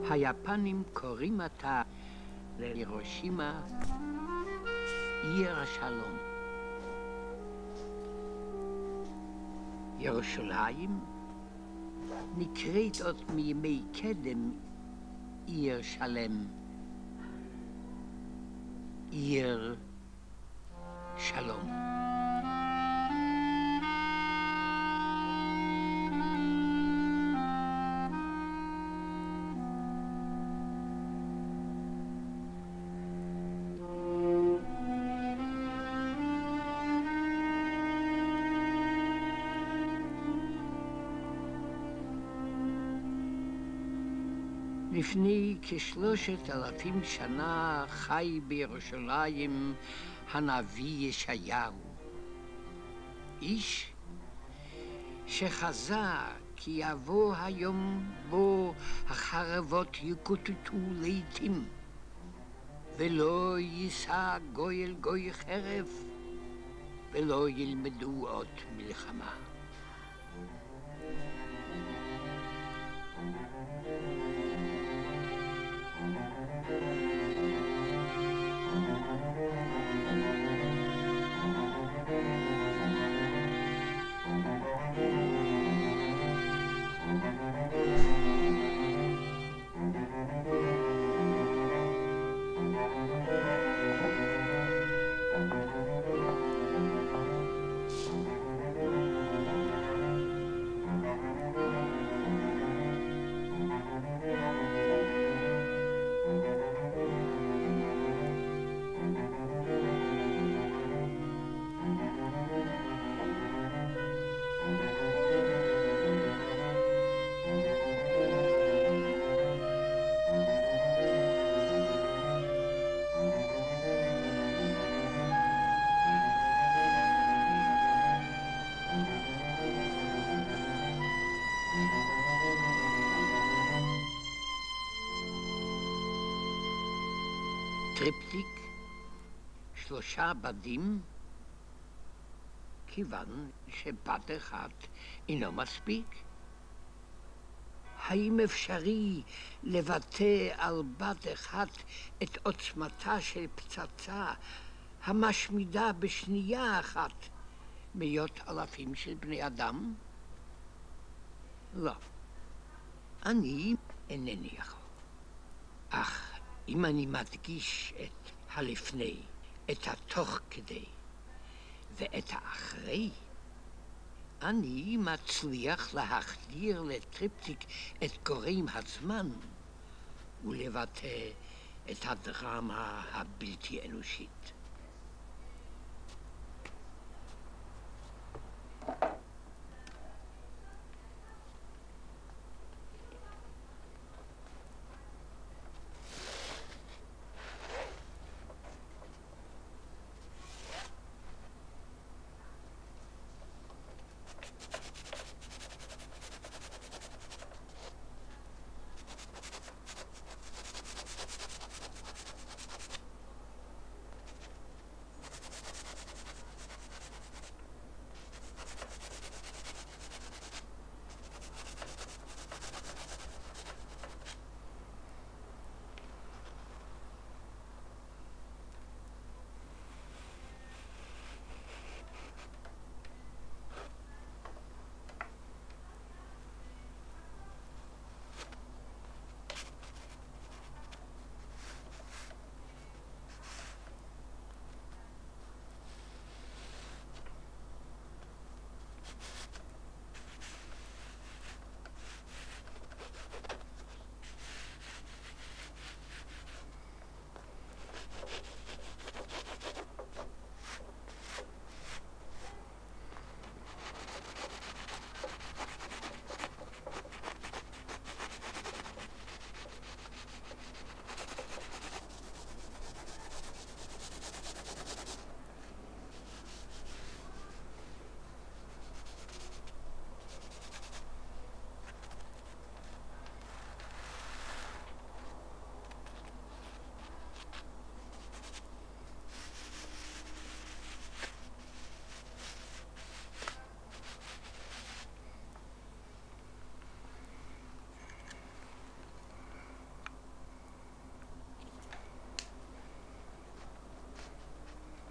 היפנים קוראים עתה להירושימה עיר השלום. ירושלים נקראת עוד מימי קדם עיר שלם, עיר שלום. לפני כ3,000 שנה חי בירושלים הנביא ישעיהו, איש שחזה כי יבוא היום בו החרבות יקוטטו לעתים, ולא יישא גוי אל גוי חרב, ולא ילמדו עוד מלחמה. טריפטיק, 3 בדים, כיוון שבד אחד אינו מספיק. האם אפשרי לבטא על בד אחד את עוצמתה של פצצה המשמידה בשנייה אחת מאות אלפים של בני אדם? לא, אני אינני יכול. אך אם אני מדגיש את הלפני, את התוך כדי ואת האחרי, אני מצליח להחדיר לטריפטיק את גורם הזמן ולבטא את הדרמה הבלתי אנושית.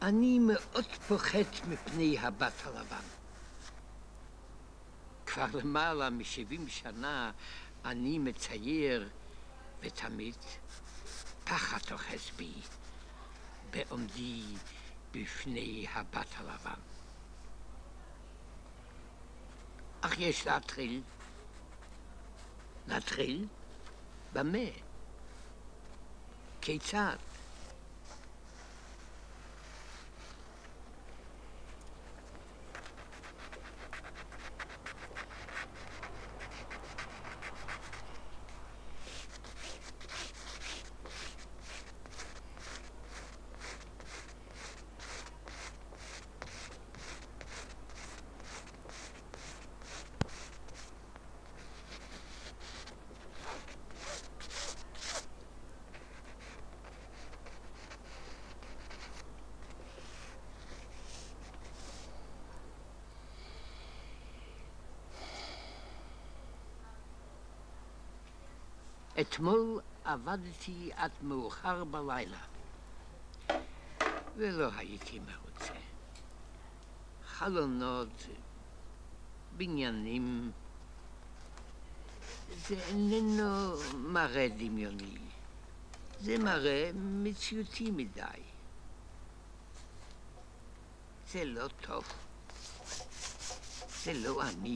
אני מאוד פוחד מפני הבת הלבן. כבר למעלה מ-70 שנה אני מצייר, ותמיד פחד אוחז בי בעומדי בפני הבת הלבן. אך יש להתחיל. להתחיל? במה? כיצד? אתמול עבדתי עד מאוחר בלילה, ולא הייתי מרוצה. חלונות, בניינים, זה איננו מראה דמיוני, זה מראה מציאותי מדי. זה לא טוב, זה לא אני.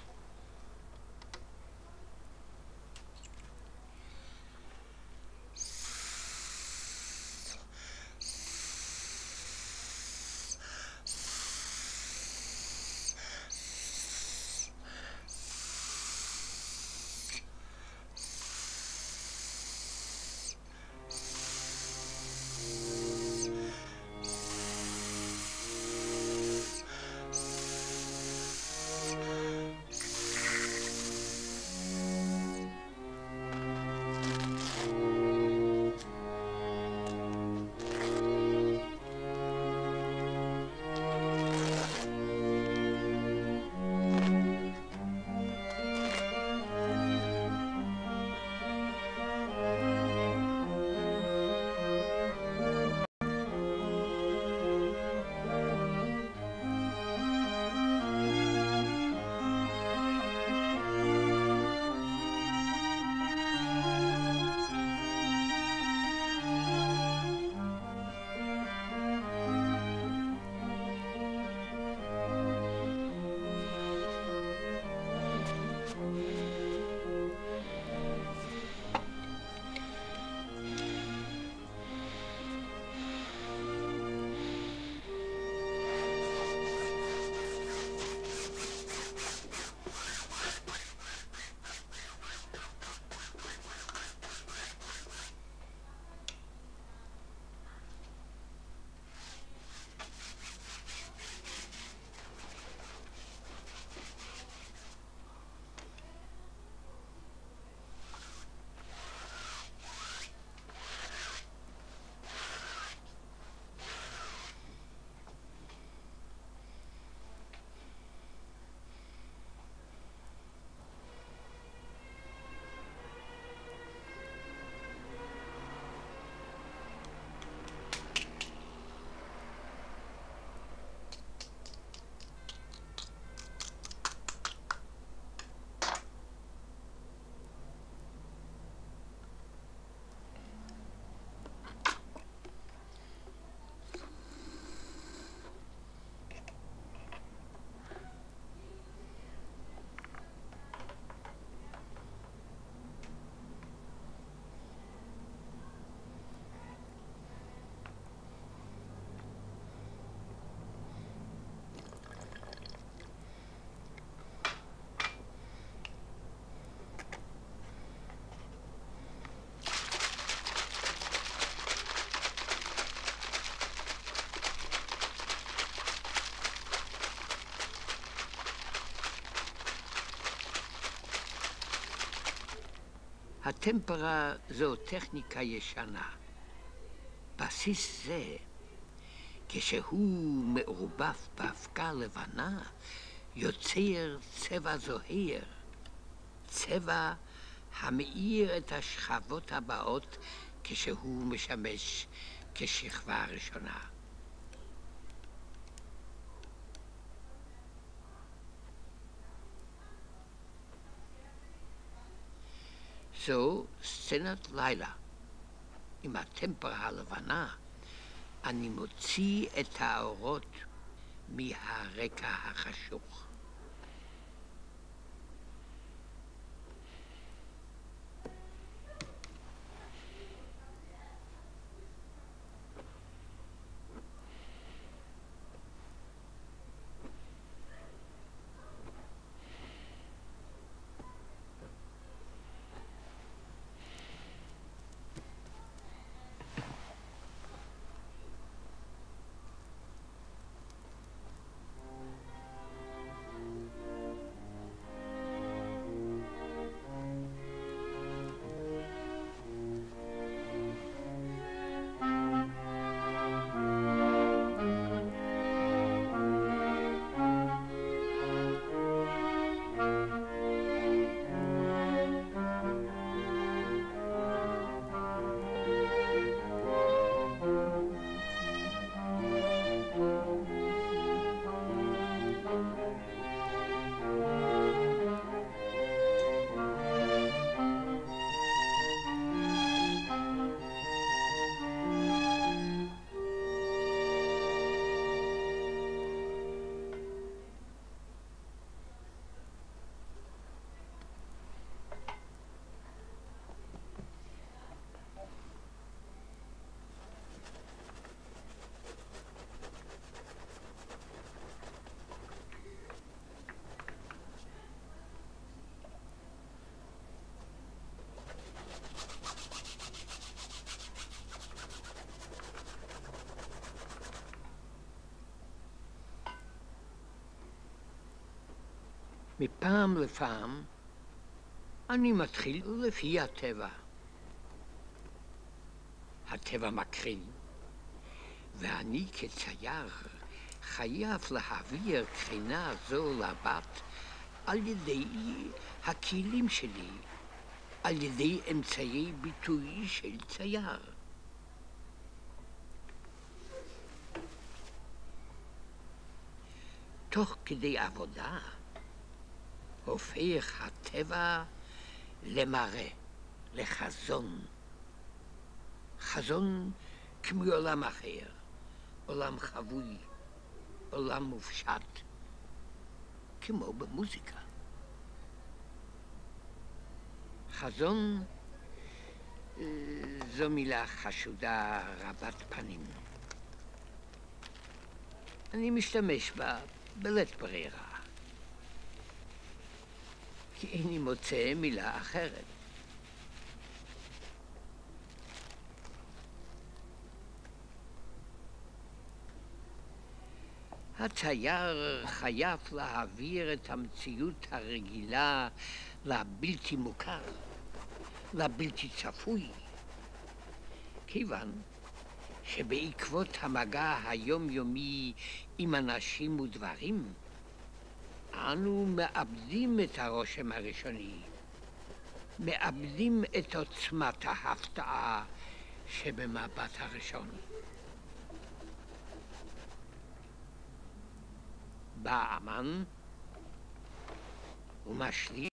הטמפרה זו טכניקה ישנה. בסיס זה, כשהוא מעורבב באבקה לבנה, יוצר צבע זוהר, צבע המאיר את השכבות הבאות כשהוא משמש כשכבה ראשונה. זו סצנת לילה. עם הטמפרה הלבנה, אני מוציא את האורות מהרקע החשוך. מפעם לפעם אני מתחיל לפי הטבע. הטבע מקרין, ואני כצייר חייב להעביר קרינה זו לבת על ידי הכלים שלי, על ידי אמצעי ביטוי של צייר. תוך כדי עבודה הופך הטבע למראה, לחזון. חזון כמעולם אחר, עולם חבוי, עולם מופשט, כמו במוזיקה. חזון זו מילה חשודה רבת פנים. אני משתמש בה בלית ברירה, כי איני מוצא מילה אחרת. הצייר חייב להעביר את המציאות הרגילה לבלתי מוכר, לבלתי צפוי, כיוון שבעקבות המגע היומיומי עם אנשים ודברים, אנו מאבדים את הרושם הראשוני, מאבדים את עוצמת ההפתעה שבמבט הראשון. בא אמן ומשליך